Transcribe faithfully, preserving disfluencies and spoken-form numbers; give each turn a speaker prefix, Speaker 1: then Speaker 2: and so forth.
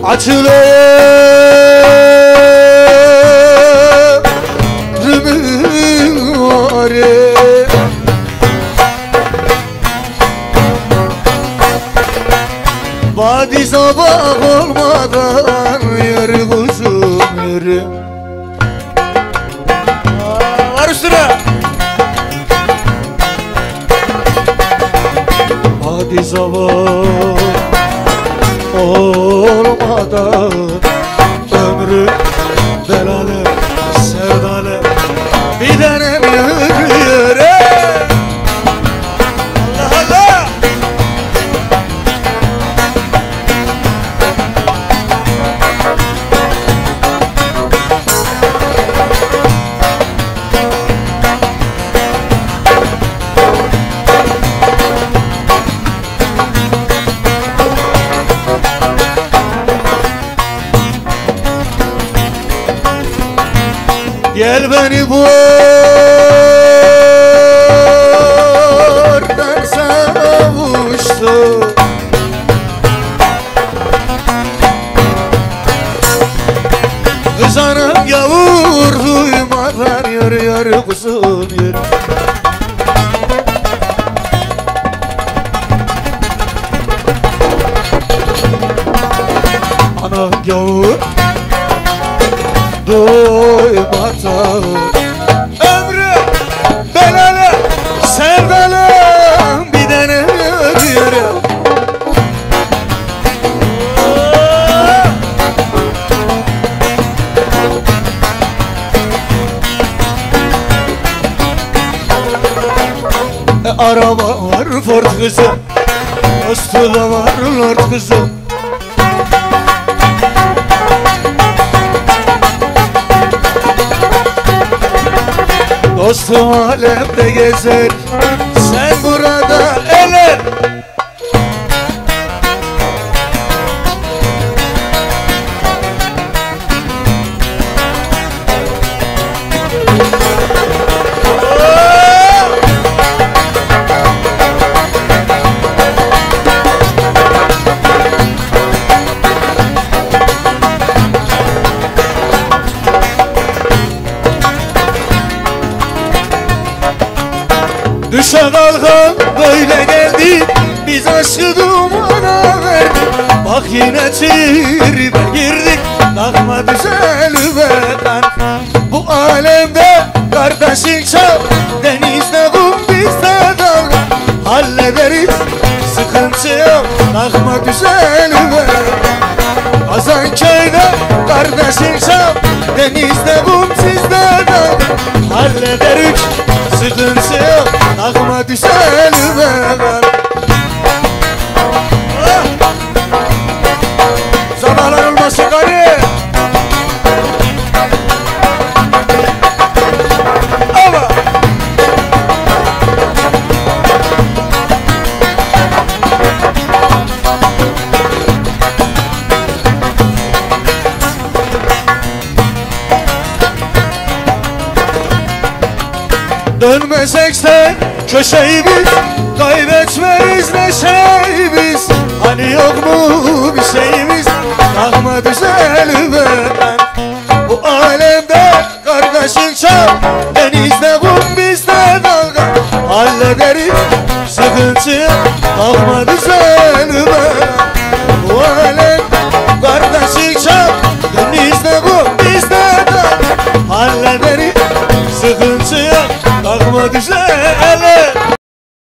Speaker 1: açılır rümüvari. Vadi sabah olmadan yürü kuzum yürü. Aa, var üstüne. Vadi sabah olmadan ömrü belalı sevdalı bir tanem yürü yürü. Allah Allah. Gel beni buradan savuştu. Kız anam gavur duymadan yürü yürü kuzum yürü. Anam gavur doymadan ömrü belalı sevdalı bir tane yürü. E, araba var Ford kızım, üstü da var Lord kızım. Dostum alemde gezer, sen burada eler. Düşe kalkan böyle geldi, biz aşkı dumana verdik. Bak yine tribe girdik, takma düzelme kan. Bu alemde kardeşin çok, denizde kum bizde dalga. Hallederiz, sıkıntı yok, takma düzelme. Kazanköy'de kardeşin çok, denizde kum sizde dalga. Hallederiz, sıkıntı yok, takma düzelme. Ah! Sabahlar olmasın gari. Ama dönmesek de köşeyi biz kaybetmeyiz neşeyi biz. Hani yok mu bir şeyimiz, takma düzelme.